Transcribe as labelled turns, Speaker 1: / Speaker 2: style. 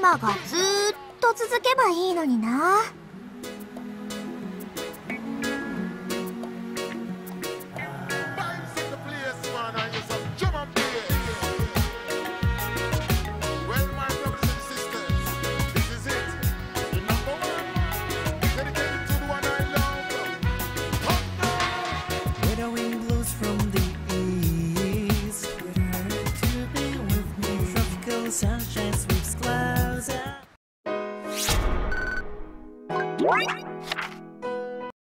Speaker 1: 今がずーっと続けばいいのにな。
Speaker 2: Widowing blues from the east, with her to be with me, tropical sunshine.